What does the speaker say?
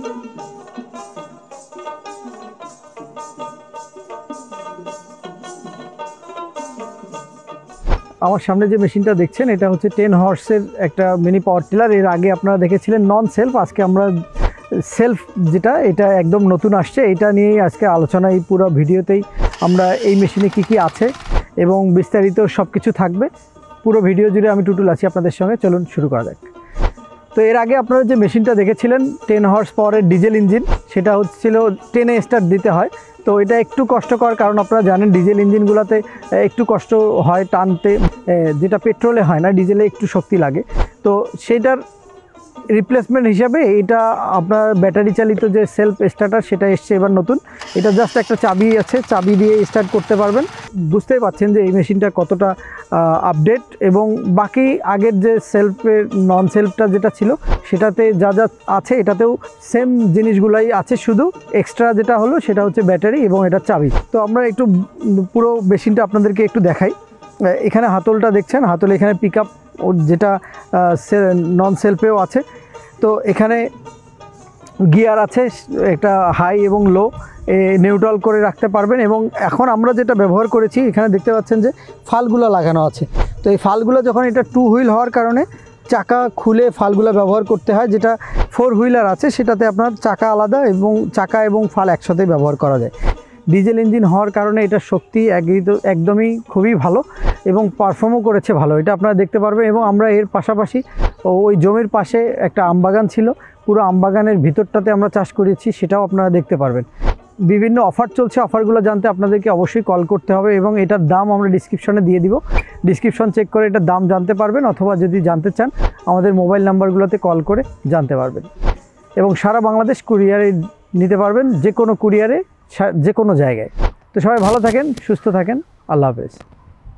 আমার সামনে যে মেশিনটা দেখছেন এটা হচ্ছে 10 হর্সের একটা মিনি পাওয়ার টিলার। এর আগে আপনারা দেখেছিলেন নন সেলফ, আজকে আমরা সেলফ যেটা এটা একদম নতুন আসছে, এটা নিয়েই আজকে আলোচনা। এই পুরো ভিডিওতেই আমরা এই মেশিনে কি আছে এবং বিস্তারিত সব কিছু থাকবে। পুরো ভিডিও জুড়ে আমি টুটুল আছি আপনাদের সঙ্গে, চলুন শুরু করা যাক। তো এর আগে আপনারা যে মেশিনটা দেখেছিলেন 10 হর্স পাওয়ারের ডিজেল ইঞ্জিন, সেটা হচ্ছিল 10-এ স্টার্ট দিতে হয়। তো এটা একটু কষ্টকর, কারণ আপনারা জানেন ডিজেল ইঞ্জিনগুলোতে একটু কষ্ট হয় টানতে, যেটা পেট্রোলে হয় না, ডিজেলে একটু শক্তি লাগে। তো সেটার রিপ্লেসমেন্ট হিসাবে এটা আপনার ব্যাটারি চালিত যে সেলফ স্টার্টার সেটা এসছে এবার নতুন। এটা জাস্ট একটা চাবি আছে, চাবি দিয়ে স্টার্ট করতে পারবেন। বুঝতেই পারছেন যে এই মেশিনটা কতটা আপডেট, এবং বাকি আগের যে সেলফের নন সেলফটা যেটা ছিল সেটাতে যা যা আছে এটাতেও সেম জিনিসগুলাই আছে, শুধু এক্সট্রা যেটা হলো সেটা হচ্ছে ব্যাটারি এবং এটা চাবি। তো আমরা একটু পুরো মেশিনটা আপনাদেরকে একটু দেখাই। এখানে হাতলটা দেখছেন, হাতল এখানে পিক আপ যেটা নন সেলফেও আছে। তো এখানে গিয়ার আছে, একটা হাই এবং লো নিউট্রাল করে রাখতে পারবেন। এবং এখন আমরা যেটা ব্যবহার করেছি, এখানে দেখতে পাচ্ছেন যে ফালগুলো লাগানো আছে। তো এই ফালগুলো যখন এটা 2 হুইল হওয়ার কারণে চাকা খুলে ফালগুলো ব্যবহার করতে হয়। যেটা 4 হুইলার আছে সেটাতে আপনার চাকা আলাদা এবং চাকা এবং ফাল একসাথে ব্যবহার করা যায়। ডিজেল ইঞ্জিন হওয়ার কারণে এটা শক্তি একদমই খুবই ভালো এবং পারফর্মও করেছে ভালো, এটা আপনারা দেখতে পারবেন। এবং আমরা এর পাশাপাশি ওই জমির পাশে একটা আমবাগান ছিল, পুরো আমবাগানের ভিতরটাতে আমরা চাষ করেছি, সেটাও আপনারা দেখতে পারবেন। বিভিন্ন অফার চলছে, অফারগুলো জানতে আপনাদেরকে অবশ্যই কল করতে হবে এবং এটার দাম আমরা ডিসক্রিপশনে দিয়ে দিব। ডিসক্রিপশন চেক করে এটার দাম জানতে পারবেন, অথবা যদি জানতে চান আমাদের মোবাইল নাম্বারগুলোতে কল করে জানতে পারবেন। এবং সারা বাংলাদেশ কুরিয়ারে নিতে পারবেন, যে কোনো কুরিয়ারে, যে কোনো জায়গায়। তো সবাই ভালো থাকেন, সুস্থ থাকেন, আল্লাহ হাফেজ।